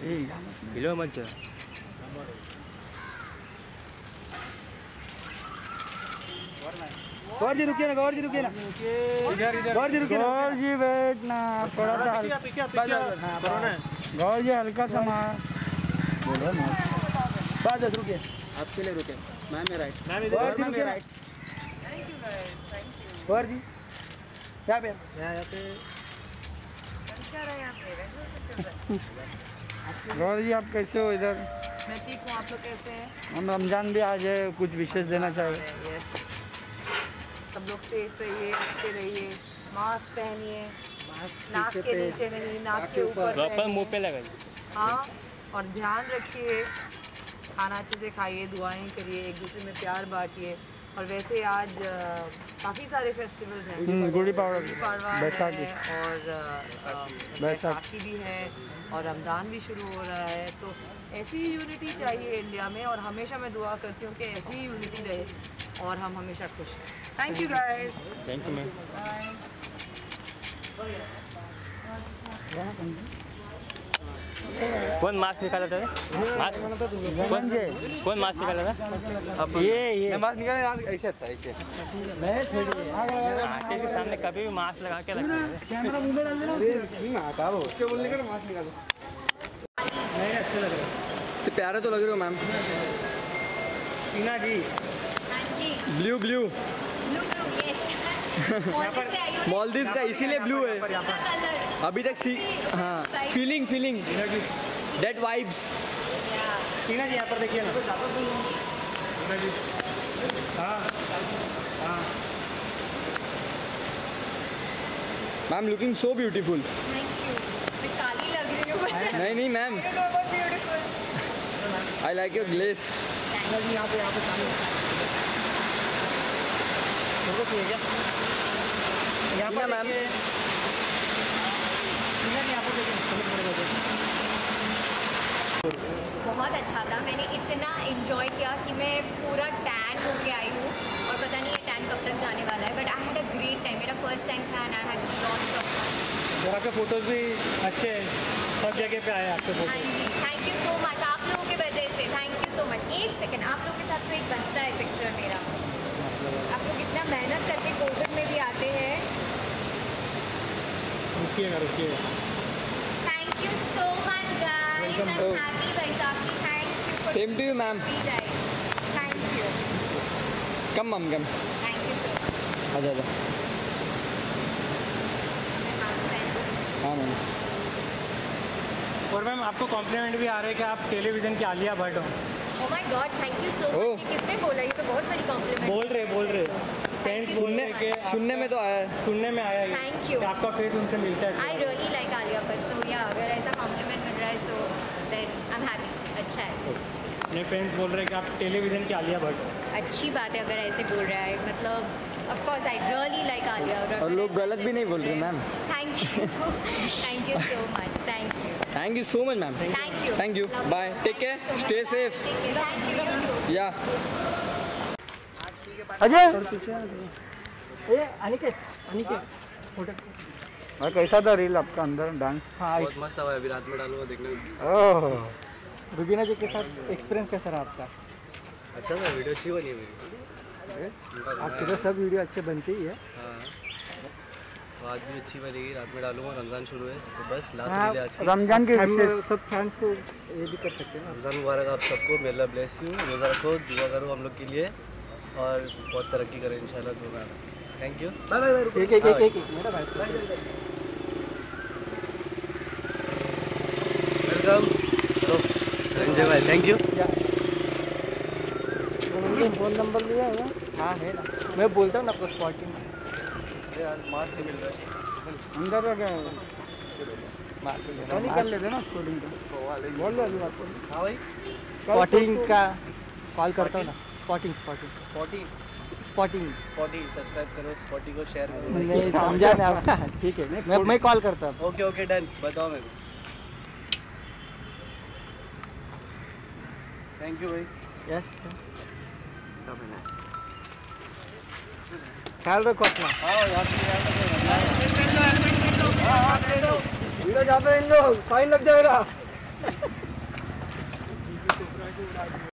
हिलो मत जा। गौर जी रुकिए ना, गौर जी रुकिए ना, गौर जी रुकिए ना, गौर जी वेट ना, थोड़ा सा गौर जी हल्का सा मार बोलो ना, बस रुकिए, आपके लिए रुके। मैम ये राइट, गौर जी रुकिए ना, गौर जी यहाँ पे गौर जी आप कैसे हो इधर? मैं ठीक हूँ, आप लोग कैसे हैं? हम रमजान भी आज है, कुछ विशेष देना चाहिए। यस, सब लोग सेफ रहिए, अच्छे रहिए, मास्क पहनिए, नाक के नीचे नहीं, नाक के ऊपर मुंह पे लगाइए। हाँ, और ध्यान रखिए, खाना अच्छे से खाइए, दुआएं करिए, एक दूसरे में प्यार बांटिए। और वैसे आज काफ़ी सारे फेस्टिवल्स हैं, गुड़ी पड़वा, बैसाखी और बैसाखी भी है और रमज़ान भी शुरू हो रहा है। तो ऐसी ही यूनिटी चाहिए इंडिया में, और हमेशा मैं दुआ करती हूँ कि ऐसी ही यूनिटी रहे और हम हमेशा खुश। Thank you guys. Thank you ma'am. कौन मास्क निकाला था? मास्क कौन मास्क निकाला था? अब ये मास्क निकाले, ऐसे था, ऐसे मैं थोड़ी आटे के सामने कभी भी मास्क लगा के रखना है। कैमरा मुंह में डाल देना, नहीं आता वो, उसके बोलने का मास्क निकालो। नहीं अच्छे लग रहे, तो प्यारे तो लग रहे हो ma'am. Tina ji blue blue Maldives का इसीलिए ब्लू है अभी तक। सी हाँ, feeling that vibes. Tina ji यहाँ पर देखिए ना। टीना जी हाँ हाँ मैम लुकिंग सो ब्यूटीफुल। मैं काली लग रही हूँ। नहीं ma'am, I like your glaze. यहाँ पे क्या यहाँ पर मैम बहुत अच्छा था, मैंने इतना एंजॉय किया कि मैं पूरा टैन होके आई हूँ और पता नहीं ये टैन कब तक जाने वाला है, but I had a great time. मेरा फर्स्ट टाइम था and I had lots of fun. और आपके फोटोज भी अच्छे हैं, सब जगह पे आए आपके फोटो। हाँ जी, थैंक यू सो मच, आप लोगों की वजह से थैंक यू सो मच। एक सेकेंड, आप लोगों के साथ तो एक बनता है पिक्चर मेरा। आप लोग इतना मेहनत करके कोविड में भी आते हैं। रुकिएगा। Thank you so much guys, I am happy Baisakhi. Thank you. Same to you ma'am. Thank you. Come ma'am come. Thank you so much. आजा। हाँ मैम। और मैम आपको कॉम्प्लीमेंट भी आ रहे हैं कि आप टेलीविज़न की आलिया भट्ट हो। Oh my God, thank you so much. किसने बोला? ये तो बहुत बड़ी कॉम्प्लीमेंट। बोल रहे फ्रेंड्स बोलने के सुनने में तो आया, सुनने में आया है। Thank you. आपका फेस उनसे मिलता है। I really like Alia Bhatt, so या अगर ऐसा कॉम्प्लीमेंट मिल रहा है so then I am happy. अच्छा है। मेरे फ्रेंड्स बोल रहे हैं कि आप टेलीविज़न की आलिया भट्ट हो। अच्छी बात है अगर ऐसे बोल रहा है, मतलब of course I really like Alia. और लोग गलत भी नहीं बोल रहे ma'am. Thank you so much. Thank you so much ma'am. Thank you. Bye, take care, stay safe. या और कैसा था रील आपका अंदर डांस? हाँ बहुत मस्त हुआ, अभी रात में डालूंगा, देखने में। ओह, रुबीना जी के साथ एक्सपीरियंस कैसा रहा आपका? अच्छा था, वीडियो अच्छी बनी है मेरी। आपकी तो सब वीडियो अच्छे बनती ही है। हाँ, तो आज भी अच्छी बनेगी, रात में डालूंगा। रमज़ान शुरू है तो बस लास्ट हाँ, वीडियो आज की। रमजान के विशेष सब फैंस को ये भी कर सकते हैं। रमज़ान मुबारक आप सबको, may Allah bless you। रोज़ा रखो, दुआ करो हम लोग के लिए और बहुत तरक्की करें इंशाल्लाह। दुआ। Thank you. Bye bye. एक मेरा भाई। वेलकम। तो संजय भाई थैंक यू। फोन नंबर लिया है? हाँ है ना, मैं बोलता हूँ ना आपको स्पॉटिंग। अरे यार मास्क नहीं मिल रहा है अंदर रह गए, निकाल लेते ना स्पॉटिंग का। बोल लो अभी बात को। हाँ भाई, स्पॉटिंग का कॉल करता हूँ ना। स्पॉटिंग सब्सक्राइब करो, स्पॉटी को शेयर करो। नहीं समझा ना आप। ठीक है, मैं कॉल करता हूँ। ओके डन, बताओ मेरे को। थैंक यू भाई। यस, ख्याल रखो अपना। वीडियो जाते हैं इन लोग, फाइन लग जाएगा। चोपड़ा की उड़ा दी।